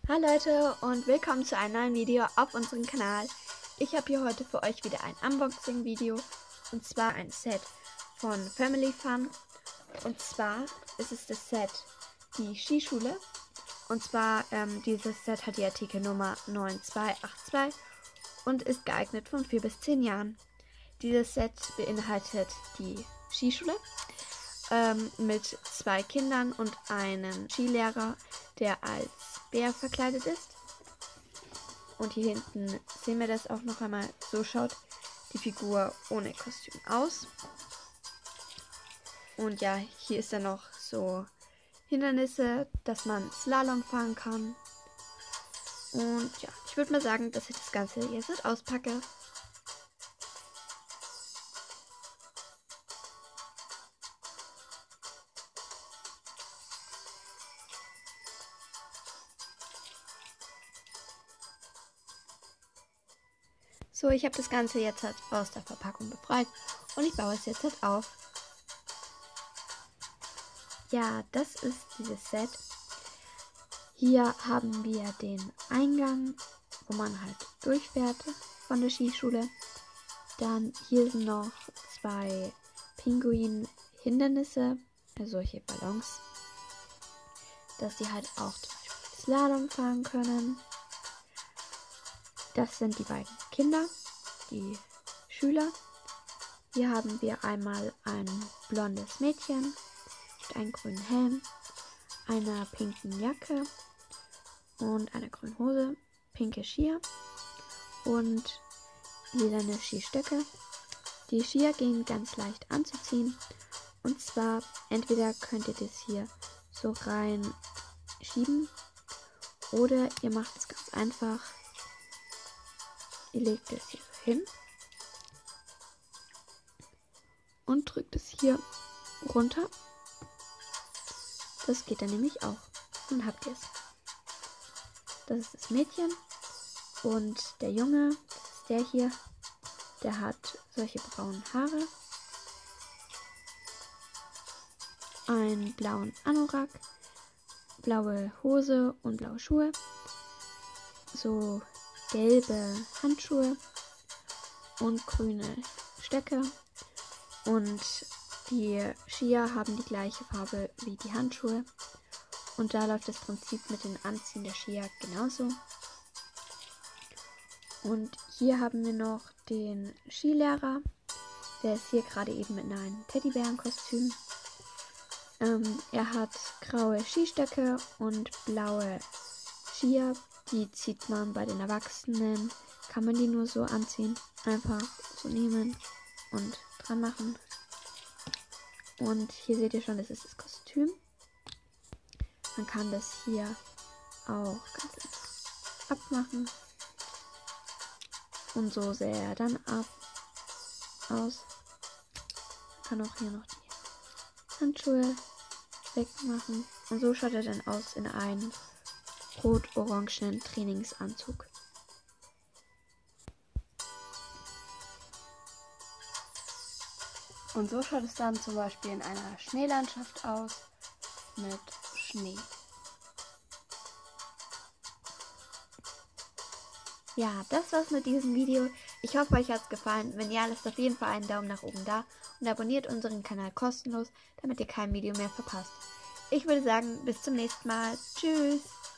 Hallo Leute und willkommen zu einem neuen Video auf unserem Kanal. Ich habe hier heute für euch wieder ein Unboxing-Video und zwar ein Set von Family Fun. Und zwar ist es das Set Die Skischule. Und zwar dieses Set hat die Artikelnummer 9282 und ist geeignet von 4 bis 10 Jahren. Dieses Set beinhaltet die Skischule mit 2 Kindern und einem Skilehrer, der als Bär verkleidet ist. Und hier hinten sehen wir das auch noch einmal. So schaut die Figur ohne Kostüm aus. Und ja, hier ist dann noch so Hindernisse, dass man Slalom fahren kann. Und ja, ich würde mal sagen, dass ich das Ganze jetzt auspacke. So, ich habe das Ganze jetzt aus der Verpackung befreit und ich baue es jetzt auf. Ja, das ist dieses Set. Hier haben wir den Eingang, wo man halt durchfährt von der Skischule. Dann hier sind noch 2 Pinguin-Hindernisse, also solche Ballons, dass die halt auch zum Beispiel Slalom fahren können. Das sind die beiden Kinder, die Schüler. Hier haben wir einmal ein blondes Mädchen mit einem grünen Helm, einer pinken Jacke und einer grünen Hose, pinke Skier und lilane Skistöcke. Die Skier gehen ganz leicht anzuziehen und zwar entweder könnt ihr das hier so rein schieben oder ihr macht es ganz einfach. Ihr legt es hier so hin und drückt es hier runter. Das geht dann nämlich auch. Dann habt ihr es. Das ist das Mädchen und der Junge, das ist der hier, der hat solche braunen Haare, einen blauen Anorak, blaue Hose und blaue Schuhe, so gelbe Handschuhe und grüne Stöcke und die Skier haben die gleiche Farbe wie die Handschuhe und da läuft das Prinzip mit dem Anziehen der Skier genauso. Und hier haben wir noch den Skilehrer, der ist hier gerade eben in einem Teddybärenkostüm. Er hat graue Skistöcke und blaue Skier. Die zieht man bei den Erwachsenen, kann man die nur so anziehen. Einfach so nehmen und dran machen. Und hier seht ihr schon, das ist das Kostüm. Man kann das hier auch ganz einfach abmachen. Und so sähe er dann aus. Man kann auch hier noch die Handschuhe wegmachen. Und so schaut er dann aus in einem rot-orangenen Trainingsanzug. Und so schaut es dann zum Beispiel in einer Schneelandschaft aus mit Schnee. Ja, das war's mit diesem Video. Ich hoffe, euch hat's gefallen. Wenn ja, lasst auf jeden Fall einen Daumen nach oben da und abonniert unseren Kanal kostenlos, damit ihr kein Video mehr verpasst. Ich würde sagen, bis zum nächsten Mal. Tschüss!